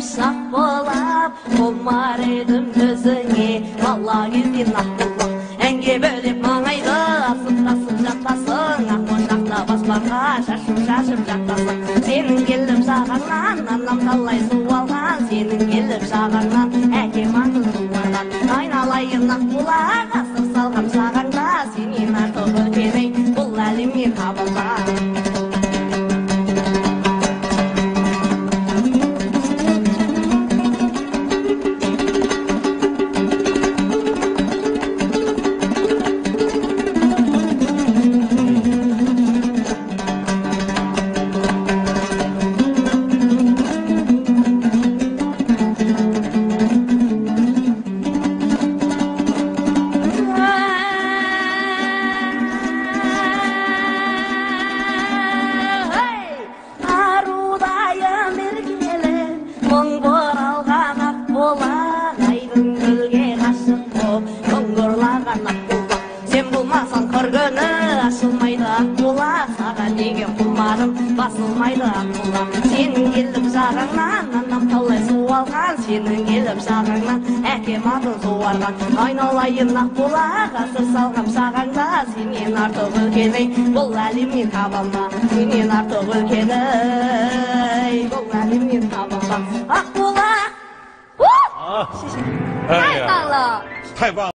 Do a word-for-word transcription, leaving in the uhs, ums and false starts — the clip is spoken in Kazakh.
шақ болып, құмар едім өзіңе, бала кезден ақ болып. Әнге бөлеп маңайды, асып-тасып жаттасың, ақ ошақта баспанға шашып-шашып жаттасың. Сенің келіп жағаңнан, анам талай су алған, сенің келіп жағаңнан, әкем атын суарған. Айналайын ақ бұлақ, асып салғам жағаңда, сенен артық үлкеней, бұл әлеммен табылған. Басылмайды аққұлақ. Сенің келіп жағаңнан, анам талай су алған, сенің келіп жағаңнан, әкем атын суарған. Айналайын аққұлақ, асыр салғам жағаңда, сенен артық үлкеней, бұл әлемнен табылма. Сенен артық үлкеней, бұл әлемнен табылма. Аққұлақ! 太棒了！太棒了！